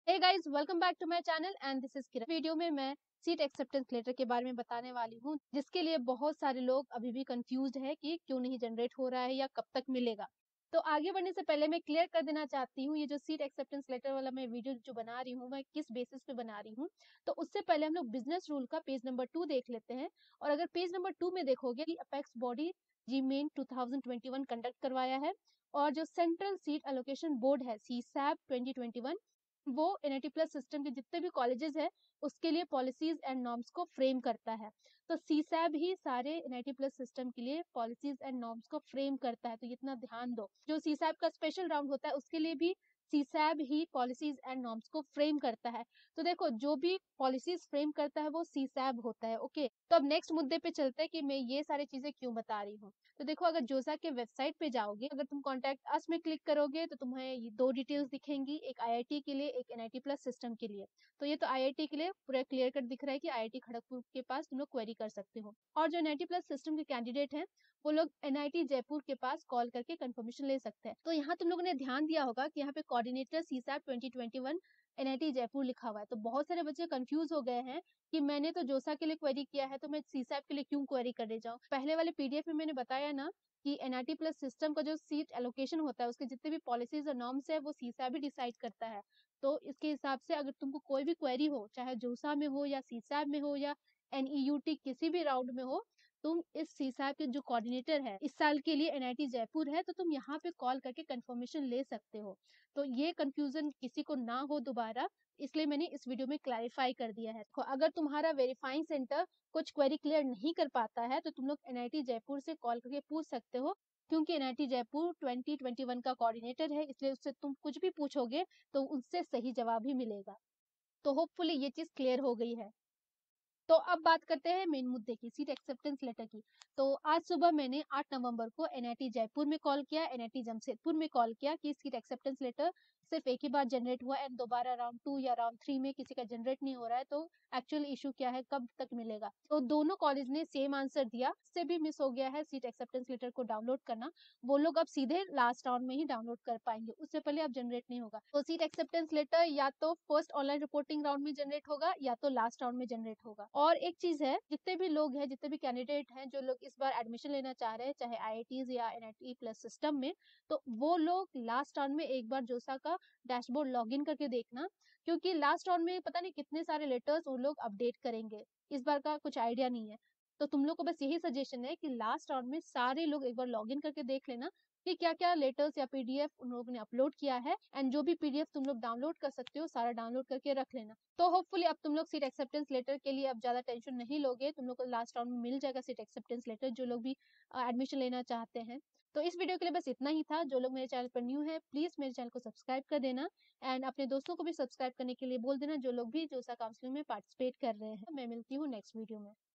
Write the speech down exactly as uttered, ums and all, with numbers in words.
Hey guys, welcome back to my channel and this is Kiran. Video में मैं seat acceptance letter के बारे में बताने वाली हूँ, जिसके लिए बहुत सारे लोग अभी भी कंफ्यूज्ड है कि क्यों नहीं जनरेट हो रहा है या कब तक मिलेगा। तो आगे बढ़ने से पहले मैं क्लियर कर देना चाहती हूँ, ये जो सीट एक्सेप्टेंस लेटर वाला मैं वीडियो जो बना रही हूँ, मैं किस बेसिस पे बना रही हूँ। तो उससे पहले हम लोग बिजनेस रूल का पेज नंबर टू देख लेते हैं। और अगर पेज नंबर टू में देखोगे कि apex body JEE main two thousand twenty one conduct करवाया है, और जो सेंट्रल सीट एलोकेशन बोर्ड है CSAB twenty twenty one, वो एनआईटी प्लस सिस्टम के जितने भी कॉलेजेस है उसके लिए पॉलिसीज एंड नॉर्म्स को फ्रेम करता है। तो सीसैब ही सारे एनआईटी प्लस सिस्टम के लिए पॉलिसीज एंड नॉर्म्स को फ्रेम करता है, तो इतना ध्यान दो। जो सीसैब का स्पेशल राउंड होता है उसके लिए भी सीसैब ही पॉलिसीज एंड नॉर्म्स को फ्रेम करता है। तो देखो, जो भी पॉलिसीज फ्रेम करता है वो सीसैब होता है। ओके, तो अब नेक्स्ट मुद्दे पे चलते हैं कि मैं ये सारी चीजें क्यों बता रही हूँ। तो देखो, अगर जोसा के वेबसाइट पे जाओगे, अगर तुम कॉन्टैक्ट अस में क्लिक करोगे तो तुम्हें ये दो डिटेल्स दिखेंगी, एक आईआईटी के लिए, एक एनआईटी प्लस सिस्टम के लिए। तो ये तो आईआईटी के लिए पूरा क्लियर कट दिख रहा है कि आईआईटी खड़गपुर के पास तुम लोग क्वेरी कर सकते हो। और जो एनआईटी प्लस सिस्टम के कैंडिडेट हैं वो लोग एनआईटी जयपुर के पास कॉल करके कंफर्मेशन ले सकते हैं। तो यहाँ तुम लोगों ने ध्यान दिया होगा कि यहाँ पे coordinator CSAB twenty twenty one NIT Jaipur लिखा हुआ है। तो बहुत सारे बच्चे कंफ्यूज हो गए हैं कि मैंने तो जोसा के लिए क्वेरी किया है, तो मैं सीसैप के लिए क्यों क्वेरी करने जाऊँ। पहले वाले पीडीएफ में मैंने बताया ना कि एनआईटी प्लस सिस्टम का जो सीट एलोकेशन होता है उसके जितने भी पॉलिसीज और नॉर्म्स है वो सीसैब ही डिसाइड करता है। तो इसके हिसाब से अगर तुमको कोई भी क्वेरी हो, चाहे जोसा में हो या सीसैब में हो या एनईयूटी किसी भी राउंड में हो, तुम इस सीसैब के जो कोऑर्डिनेटर है इस साल के लिए एनआईटी जयपुर है, तो तुम यहाँ पे कॉल करके कंफर्मेशन ले सकते हो। तो ये कंफ्यूजन किसी को ना हो दोबारा, इसलिए मैंने इस वीडियो में क्लैरिफाई कर दिया है। तो अगर तुम्हारा वेरीफाइंग सेंटर कुछ क्वेरी क्लियर नहीं कर पाता है तो तुम लोग एनआईटी जयपुर से कॉल करके पूछ सकते हो, क्योंकि NIT Jaipur twenty twenty one का कोऑर्डिनेटर है, इसलिए उससे तुम कुछ भी पूछोगे तो उससे सही जवाब ही मिलेगा। तो होपफुली ये चीज क्लियर हो गई है। तो अब बात करते हैं मेन मुद्दे की, सीट एक्सेप्टेंस लेटर की। तो आज सुबह मैंने आठ नवंबर को एनआईटी जयपुर में कॉल किया, एनआईटी जमशेदपुर में कॉल किया कि सीट एक्सेप्टेंस लेटर सिर्फ एक ही बार जनरेट हुआ एंड दोबारा राउंड टू या राउंड थ्री में किसी का जनरेट नहीं हो रहा है, तो एक्चुअल इशू क्या है, कब तक मिलेगा। तो दोनों कॉलेज ने सेम आंसर दिया, से भी मिस हो गया है सीट एक्सेप्टेंस लेटर को डाउनलोड करना। वो लोग अब सीधे लास्ट राउंड में ही डाउनलोड कर पाएंगे, उससे पहले अब जनरेट नहीं होगा। तो सीट एक्सेप्टेंस लेटर या तो फर्स्ट ऑनलाइन रिपोर्टिंग राउंड में जनरेट होगा या तो लास्ट राउंड में जनरेट होगा। और एक चीज है, जितने भी लोग हैं, जितने भी कैंडिडेट हैं जो लोग इस बार एडमिशन लेना चाह रहे हैं, चाहे आईआईटीज या एनआईटी प्लस सिस्टम में, तो वो लोग लास्ट राउंड में एक बार जोसा का डैशबोर्ड लॉगिन करके देखना, क्योंकि लास्ट राउंड में पता नहीं कितने सारे लेटर्स वो लोग अपडेट करेंगे, इस बार का कुछ आइडिया नहीं है। तो तुम लोग को बस यही सजेशन है कि लास्ट राउंड में सारे लोग एक बार लॉगिन करके देख लेना कि क्या क्या लेटर्स या पीडीएफ उन लोगों ने अपलोड किया है, एंड जो भी पीडीएफ तुम लोग डाउनलोड कर सकते हो सारा डाउनलोड करके रख लेना। तो होपफुली अब तुम लोग सीट एक्सेप्टेंस लेटर के लिए अब ज्यादा टेंशन नहीं लोगे, तुम लोग को लास्ट राउंड में मिल जाएगा सीट एक्सेप्टेंस लेटर, जो लोग भी एडमिशन लेना चाहते हैं। तो इस वीडियो के लिए बस इतना ही था। जो लोग मेरे चैनल पर न्यू है प्लीज मेरे चैनल को सब्सक्राइब कर देना, एंड अपने दोस्तों को भी सब्सक्राइब करने के लिए बोल देना जो लोग भी जोसा काउंसलिंग में पार्टिसिपेट कर रहे हैं। मैं मिलती हूँ नेक्स्ट वीडियो में।